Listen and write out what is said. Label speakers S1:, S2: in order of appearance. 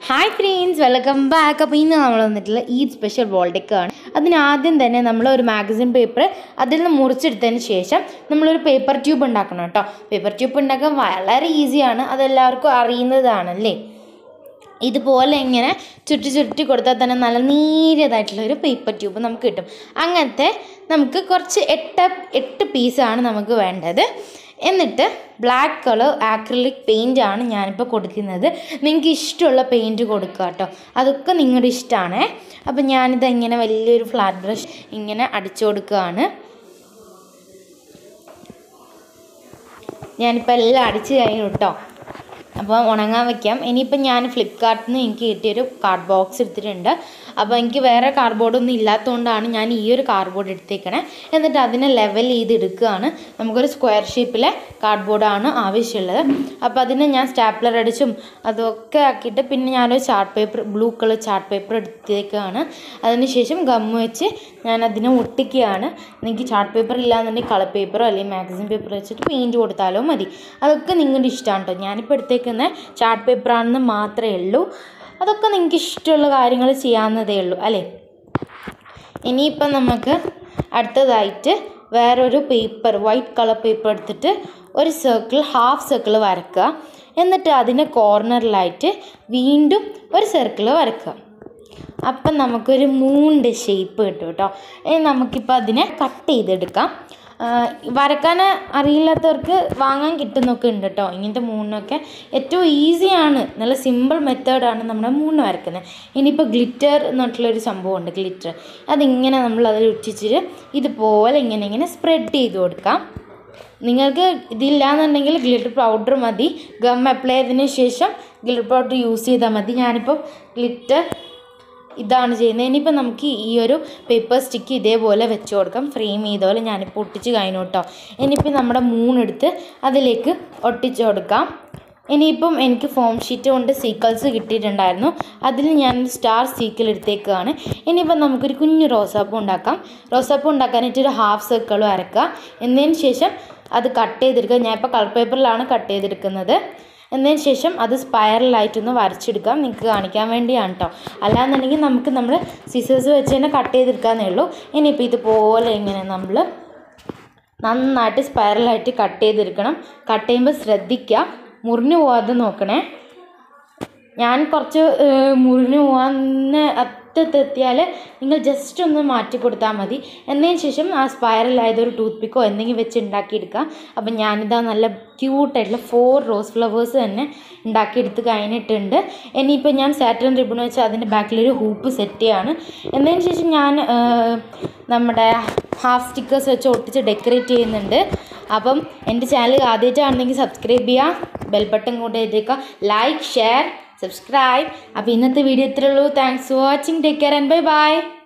S1: Hi friends, welcome back. അപ്പോൾ ഇന്ന് നമ്മൾ വന്നിട്ടുള്ള ഈദ് സ്പെഷ്യൽ വോൾഡേക്കാണ്. അതിനാദ്യം തന്നെ നമ്മൾ ഒരു മാഗസിൻ പേപ്പർ അതിൽ നിന്ന് മുറിച്ചെടുത്തതിന് ശേഷം നമ്മളൊരു പേപ്പർ ട്യൂബ് ഉണ്ടാക്കണം കേട്ടോ. പേപ്പർ ട്യൂബ് ഉണ്ടാക്കാൻ വളരെ ഈസിയാണ്, അതെല്ലാവർക്കും അറിയുന്നതാണല്ലേ. ഇതുപോലെ ഇങ്ങനെ ചുറ്റി കൊടുത്താൽ തന്നെ നല്ല നീരതായിട്ടുള്ളൊരു പേപ്പർ ട്യൂബ് നമുക്ക് കിട്ടും. അങ്ങനത്തെ നമുക്ക് കുറച്ച് എട്ട് പീസാണ് നമുക്ക് വേണ്ടത്. എന്നിട്ട് ബ്ലാക്ക് കളർ ആക്രിലിക് പെയിൻ്റാണ് ഞാനിപ്പോൾ കൊടുക്കുന്നത്. നിങ്ങൾക്ക് ഇഷ്ടമുള്ള പെയിൻറ്റ് കൊടുക്കുക കേട്ടോ, അതൊക്കെ നിങ്ങളുടെ ഇഷ്ടമാണ്. അപ്പം ഞാനിത് ഇങ്ങനെ വലിയൊരു ഫ്ലാറ്റ് ബ്രഷ് ഇങ്ങനെ അടിച്ചു കൊടുക്കുകയാണ്. ഞാനിപ്പോൾ എല്ലാം അടിച്ച് കഴിഞ്ഞു കേട്ടോ. അപ്പോൾ ഉണങ്ങാൻ വയ്ക്കാം. ഇനിയിപ്പം ഞാൻ ഫ്ലിപ്കാർട്ടിൽ നിന്ന് എനിക്ക് കിട്ടിയൊരു കാർഡ് ബോക്സ് എടുത്തിട്ടുണ്ട്. അപ്പോൾ എനിക്ക് വേറെ കാർഡ്ബോർഡൊന്നും ഇല്ലാത്തതുകൊണ്ടാണ് ഞാൻ ഈ ഒരു കാർഡ്ബോർഡ് എടുത്തേക്കണേ. എന്നിട്ട് അതിനെ ലെവൽ ചെയ്തെടുക്കുകയാണ്. നമുക്കൊരു സ്ക്വയർ ഷേപ്പിലെ കാർഡ്ബോർഡാണ് ആവശ്യമുള്ളത്. അപ്പോൾ അതിന് ഞാൻ സ്റ്റാപ്ലർ അടിച്ചും അതൊക്കെ ആക്കിയിട്ട് പിന്നെ ഞാനൊരു chart paper, blue colour chart paper എടുത്തേക്കാണ്. അതിനുശേഷം ഗമ്മ് വെച്ച് ഞാൻ അതിനെ ഒട്ടിക്കുകയാണ്. നിങ്ങൾക്ക് ചാർട്ട് പേപ്പർ ഇല്ലാന്നുണ്ടെങ്കിൽ കളർ പേപ്പറോ അല്ലെങ്കിൽ മാഗസിൻ പേപ്പർ വെച്ചിട്ട് പെയിൻറ്റ് കൊടുത്താലോ മതി. അതൊക്കെ നിങ്ങളുടെ ഇഷ്ടമാണ് കേട്ടോ. ഞാനിപ്പോൾ എടുത്തേക്കുന്ന ചാർട്ട് പേപ്പറാണെന്ന് മാത്രമേ ഉള്ളൂ. അതൊക്കെ നിങ്ങൾക്ക് ഇഷ്ടമുള്ള കാര്യങ്ങൾ ചെയ്യാവുന്നതേ ഉള്ളൂ അല്ലേ. ഇനിയിപ്പം നമുക്ക് അടുത്തതായിട്ട് വേറൊരു പേപ്പർ, വൈറ്റ് കളർ പേപ്പർ എടുത്തിട്ട് ഒരു സർക്കിൾ, ഹാഫ് സർക്കിൾ വരയ്ക്കുക. എന്നിട്ട് അതിൻ്റെ കോർണറിലായിട്ട് വീണ്ടും ഒരു സർക്കിൾ വരയ്ക്കുക. അപ്പം നമുക്കൊരു മൂണിൻ്റെ ഷേപ്പ് കിട്ടും കേട്ടോ. നമുക്കിപ്പോൾ അതിനെ കട്ട് ചെയ്തെടുക്കാം. വരക്കാൻ അറിയില്ലാത്തവർക്ക് വാങ്ങാൻ കിട്ടുന്നൊക്കെ ഉണ്ട് കേട്ടോ. ഇങ്ങനത്തെ മൂന്നൊക്കെ ഏറ്റവും ഈസിയാണ്, നല്ല സിമ്പിൾ മെത്തേഡാണ് നമ്മുടെ മൂന്ന് വരക്കുന്നത്. ഇനിയിപ്പോൾ ഗ്ലിറ്റർ എന്നിട്ടുള്ളൊരു സംഭവമുണ്ട്, ഗ്ലിറ്റർ. അതിങ്ങനെ നമ്മൾ അതിൽ ഒട്ടിച്ചിട്ട് ഇതുപോലെ ഇങ്ങനെ സ്പ്രെഡ് ചെയ്ത് കൊടുക്കാം. നിങ്ങൾക്ക് ഇതില്ലാന്നുണ്ടെങ്കിൽ ഗ്ലിറ്റർ പൗഡർ മതി. ഗം അപ്ലൈ ചെയ്തതിന് ശേഷം ഗ്ലിറ്റർ പൗഡർ യൂസ് ചെയ്താൽ മതി. ഞാനിപ്പോൾ ഗ്ലിറ്റർ ഇതാണ് ചെയ്യുന്നത്. ഇനിയിപ്പോൾ നമുക്ക് ഈ ഒരു പേപ്പർ സ്റ്റിക്ക് ഇതേപോലെ വെച്ച് കൊടുക്കാം. ഫ്രെയിം ചെയ്ത പോലെ ഞാനിപ്പോൾ ഒട്ടിച്ച് കഴിഞ്ഞു കേട്ടോ. ഇനിയിപ്പോൾ നമ്മുടെ മൂന്നെടുത്ത് അതിലേക്ക് ഒട്ടിച്ച് കൊടുക്കാം. ഇനിയിപ്പം എനിക്ക് ഫോം ഷീറ്റ് കൊണ്ട് സീക്കിൾസ് കിട്ടിയിട്ടുണ്ടായിരുന്നു. അതിൽ ഞാൻ സ്റ്റാർ സീക്കിൾ എടുത്തേക്കാണ്. ഇനിയിപ്പം നമുക്കൊരു കുഞ്ഞു റോസാപ്പൂ ഉണ്ടാക്കാം. റോസാപ്പൂ ഉണ്ടാക്കാനായിട്ടൊരു ഹാഫ് സർക്കിൾ വരക്കുക. എന്നതിന് ശേഷം അത് കട്ട് ചെയ്തെടുക്കുക. ഞാനിപ്പോൾ കളർ പേപ്പറിലാണ് കട്ട് ചെയ്തെടുക്കുന്നത്. എന്നതിന് ശേഷം അത് സ്പൈറലായിട്ടൊന്ന് വരച്ചെടുക്കാം. നിങ്ങൾക്ക് കാണിക്കാൻ വേണ്ടിയാണ് കേട്ടോ. അല്ലാന്നുണ്ടെങ്കിൽ നമുക്ക് നമ്മൾ സിസേഴ്സ് വെച്ച് തന്നെ കട്ട് ചെയ്തെടുക്കാമെന്നേ ഉള്ളൂ. ഇനിയിപ്പോൾ ഇതുപോലെ ഇങ്ങനെ നമ്മൾ നന്നായിട്ട് സ്പൈറലായിട്ട് കട്ട് ചെയ്തെടുക്കണം. കട്ട് ചെയ്യുമ്പോൾ ശ്രദ്ധിക്കുക, മുറിഞ്ഞു പോകാതെ നോക്കണേ. ഞാൻ കുറച്ച് മുറിഞ്ഞു പോകാൻ അറ്റത്തെത്തിയാൽ നിങ്ങൾ ജസ്റ്റ് ഒന്ന് മാറ്റി കൊടുത്താൽ മതി. എന്നതിന് ശേഷം ആ സ്പൈറലായതൊരു ടൂത്ത് പിക്കോ എന്തെങ്കിലും വെച്ച് ഉണ്ടാക്കിയെടുക്കാം. അപ്പം ഞാനിതാ നല്ല ക്യൂട്ടായിട്ടുള്ള 4 റോസ് ഫ്ലവേഴ്സ് തന്നെ ഉണ്ടാക്കിയെടുത്ത് കഴിഞ്ഞിട്ടുണ്ട്. ഇനിയിപ്പോൾ ഞാൻ സാറ്റൻ റിബൺ വെച്ച് അതിൻ്റെ ബാക്കിലൊരു ഹൂപ്പ് സെറ്റ് ചെയ്യാണ്. എന്നതിന് ശേഷം ഞാൻ നമ്മുടെ ഹാഫ് സ്റ്റിക്കേഴ്സ് വെച്ച് ഒട്ടിച്ച് ഡെക്കറേറ്റ് ചെയ്യുന്നുണ്ട്. അപ്പം എൻ്റെ ചാനൽ ആദ്യമായിട്ടാണെങ്കിൽ സബ്സ്ക്രൈബ് ചെയ്യുക, ബെൽ ബട്ടൺ കൂടെ ചെയ്തേക്കുക, ലൈക്ക്, ഷെയർ, സബ്സ്ക്രൈബ്. അപ്പോൾ ഇന്നത്തെ വീഡിയോ ഇത്രയേ ഉള്ളൂ. Thanks for watching. Take care and bye by.